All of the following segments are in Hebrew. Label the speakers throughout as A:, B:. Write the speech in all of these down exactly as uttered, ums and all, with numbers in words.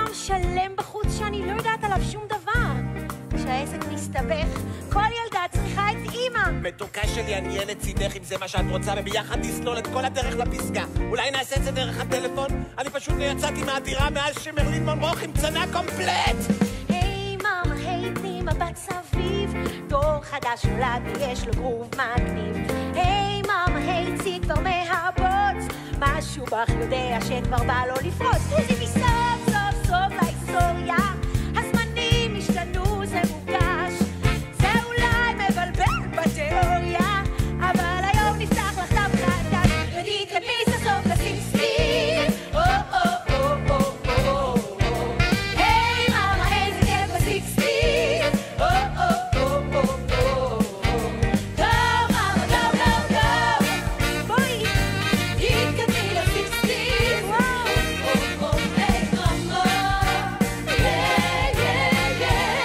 A: יום שלם בחוץ שאני לא יודעת עליו שום דבר. כשהעסק מסתבך, כל ילדה צריכה את אמא.
B: מתוקה שלי, אני אהיה לצידך אם זה מה שאת רוצה, וביחד נסלול את כל הדרך לפסגה. אולי נעשה את זה דרך הטלפון? אני פשוט לא יצאתי מהדירה מאז שמרלין מונרו חמצנה קומפלט.
A: היי מאמה, היי תני מבט סביב, דור חדש נולד ויש לו גרוב מגניב. היי מאמה, היי צי כבר מהבוץ, משהו בך יודע שכבר בא לו לפרוץ. תגידי סוף סוף סוף להיסטוריה, הזמנים השתנו זה מורגש, זה אולי מבלבל בתיאוריה, אבל היום נפתח לך דף חדש. ותתקדמי סוף לשים סטיב, או או או או או או. היי מאמה, איזה כיף ב-סיקסטין, או או או או או. גו מאמה, גו גו גו, בואי תתקדמי ל-סיקסטין, או או או. היי מאמה, היי היי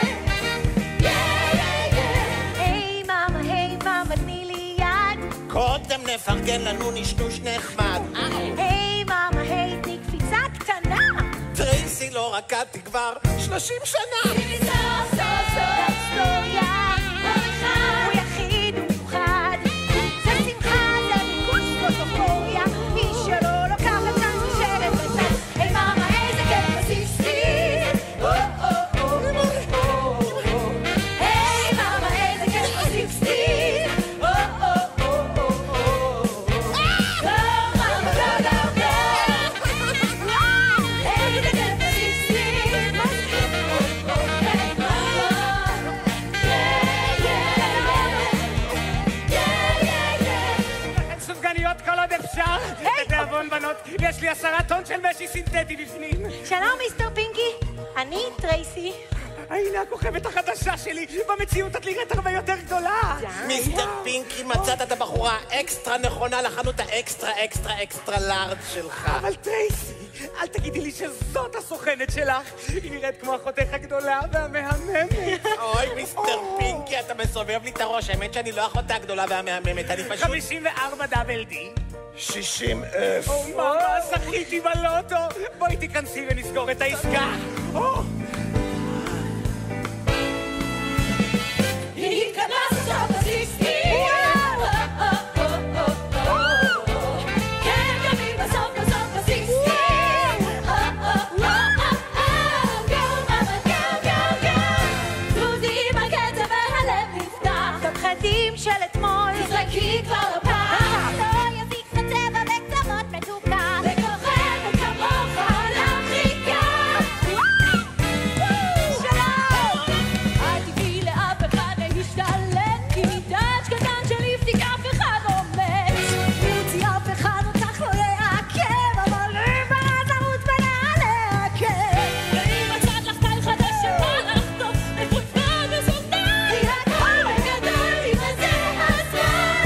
A: היי היי מאמה, היי מאמה, תני לי יד.
B: קודם נפרגן לנו נשנוש נחמד.
A: היי מאמה, היי תני קפיצה קטנה.
B: טרייסי לא רקדתי כבר שלושים שנה.
A: תני סוף סוף סוף ההיסטוריה, הוא יחיד ומיוחד, זה שמחה, זה ריגוש פוטופוריה, מי שלא לוקחת צ'אנס נשארת בצד. היי מאמה, איזה כיף ב-סיקסטין, או או או או או. היי מאמה, איזה כיף ב-סיקסטין, או או או או או. גו מאמה, גו גו גו, איזה כיף ב-סיקסטין, או או או. היי מאמה,
C: סופגניות כל עוד אפשר. לתיאבון בנות, יש לי עשרה טון של משי סינתטי בפנים.
A: שלום מיסטר פינקי, אני טרייסי.
C: הנה הכוכבת החדשה שלי, במציאות את נראית הרבה יותר גדולה.
B: מיסטר פינקי, מצאת את הבחורה אקסטרה נכונה לחנות האקסטרה אקסטרה אקסטרה לארד שלך.
C: אבל טרייסי, אל תגידי לי שזאת הסוכנת שלך. היא נראית כמו אחותך הגדולה והמהממת.
B: אוי, מיסטר פינקי, אתה מסובב לי את הראש. האמת שאני לא אחותה הגדולה והמהממת, אני פשוט...
C: חמישים וארבע דאבל די.
B: שישים אלף.
C: או מאמה, זכיתי בלוטו. בואי תיכנסי ונסגור את העסקה.
A: היא התקדמה סוף ב-סיקסטין, כן קמים בסוף בסוף ב-סיקסטין, גו מאמה גו גו גו, תוזי עם הקצב והלב נפתח, הפחדים של אתמול תזרקי כבר לפח, לא יזיק את הצבע בקצוות מתוקה, וכוחך וכמוך להחריקה. שלום! אל תגיעי לאף אחד להשתלט, כי נידאץ' קטן של ליפטיק אף אחד לא מת, מוציא אף אחד אותך לא יעכב, אבל אם ברזרות בנעלי עקב, ואם מצאת לך סטייל חדש שבא לך טוב, מפוצפן וסופתן, כי הכל בגדול אם זה הזמן.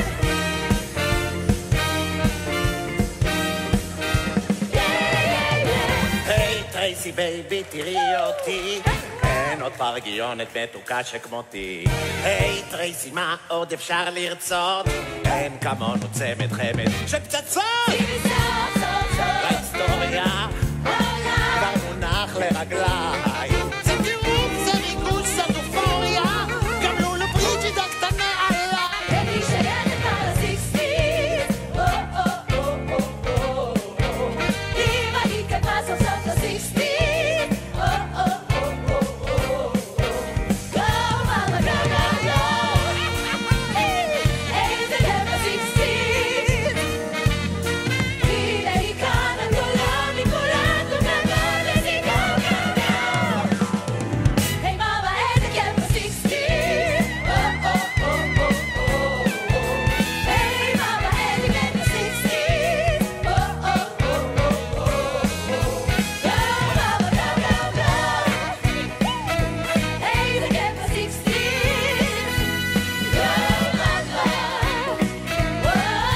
B: היי טרייסי בייבי, תראי אותי, אין עוד פרגיונת מתוקה שכמותי. היי טרייסי, מה עוד אפשר לרצות? אין כמונו צמד חמד של פצצות.
A: סוף סוף סוף
B: בהיסטוריה כבר מונח לרגליי. זה טירוף, זה ריגוש, זאת אופוריה, גם לולו בריג'ידה קטנה עליי.
A: אני שייכת על ה-סיקסטין, או או או או או. אם אני התקדמה סוף סוף ל-סיקסטין, או או או או או. גו מאמה גו גו גו, איזה כיף ב-סיקסטין. הנה היא כאן הגדולה מכולן, גו גו גו, איזה גו גו גו. היי מאמה, איזה כיף ב-סיקסטין, או או או או או. היי מאמה, איזה כיף ב-סיקסטין, או או או או או. גו מאמה גו גו גו, איזה כיף ב-סיקסטין, גו מאמה, וואו, גו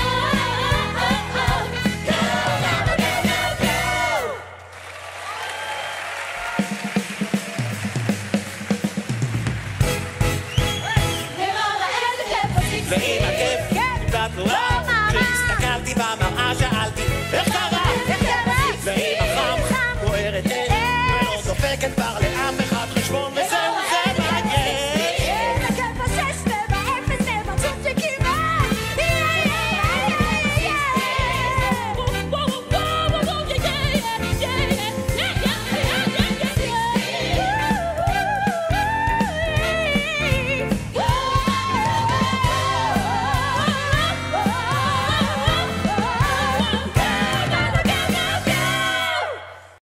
A: מאמה גו גו גו. היי מאמה, איזה כיף ב-סיקסטין.
B: ועם הכיף והתנועה, כשהסתכלתי במראה שאלתי איך קרה?
A: איך קרה?
B: ועם החם בוערת אש, ולא כן כבר